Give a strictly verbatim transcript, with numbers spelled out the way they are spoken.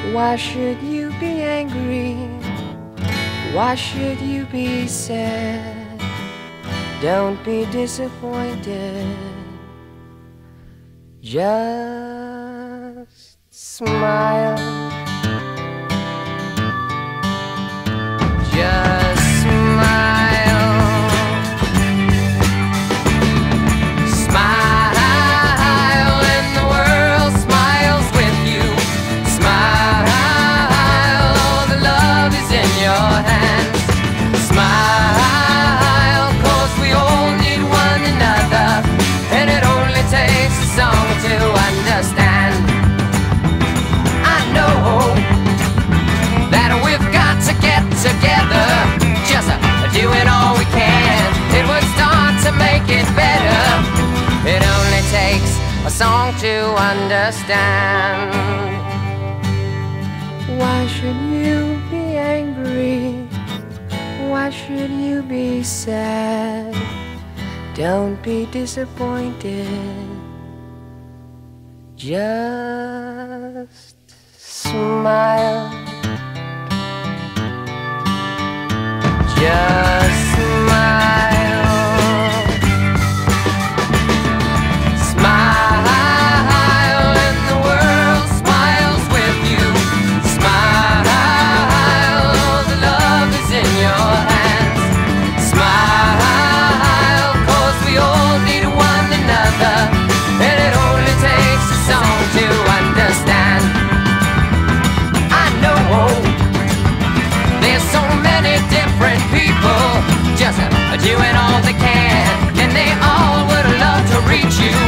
Why should you be angry? Why should you be sad? Don't be disappointed. Just smile. Just smile. Smile and the world smiles with you. Smile, all the love is in your hands. Smile, 'cause we all need one another, and it only takes a song to understand. I know that we've got to get together, just doing all we can. It would start to make it better. It only takes a song to understand. Why should you be angry? Why should you be sad? Don't be disappointed. Just smile. Just smile. Smile and the world smiles with you. Smile, the love is in your hands. Smile, 'cause we all need one another, and it only takes a song to understand. I know there's so many different people just doing all they can, and they all would love to reach you.